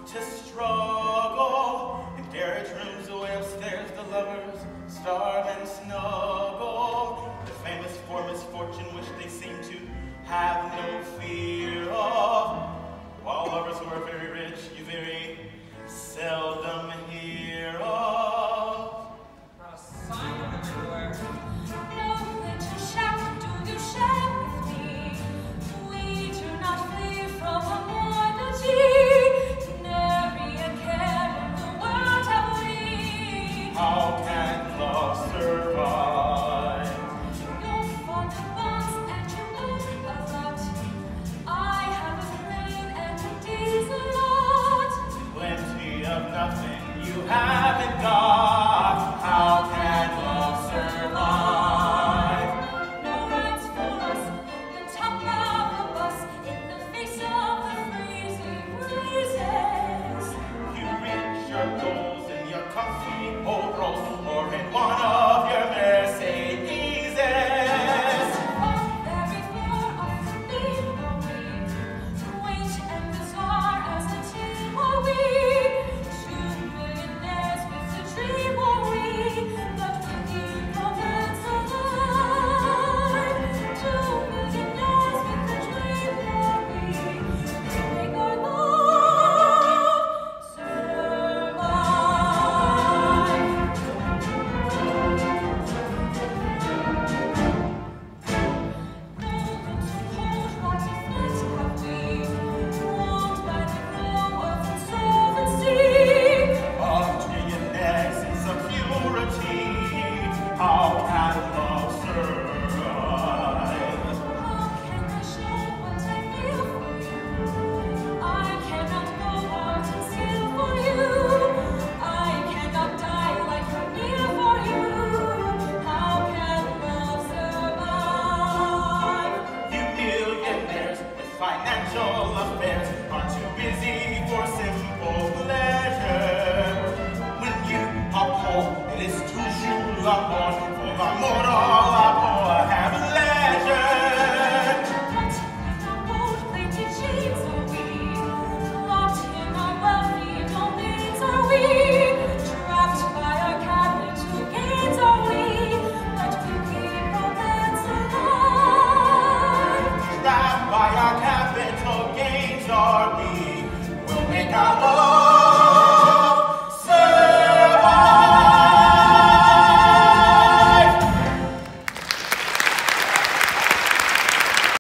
to struggle. In garage rooms away upstairs, the lovers starve and snuggle. The famous for misfortune, which they seem to have no fear of. While lovers who are very rich, you very seldom hear of. Not a sign of it anywhere. No little shack do you share with me. We do not flee from a mortality. Nary a care in the world have we. How can love survive? You're fond of bonds and you move a lot. I have a brain and a diesel lot. Plenty of nothing you haven't got. How can love survive? No rights for us, the top of the bus in the face of the freezing breezes. You reach your goals in your comfy old Rolls or in one of your Mercedeses. Very far off the beam are we, quaint and bizarre as a team are we. 2 millionaires with a dream are we, but we keep romance alive. 2 millionaires with a dream are we, make our love survive. Of trillionaires in security, how can love survive? You millionaires with financial affairs are too busy for simple pleasure. When you are poor, it is toujours la mort for la moral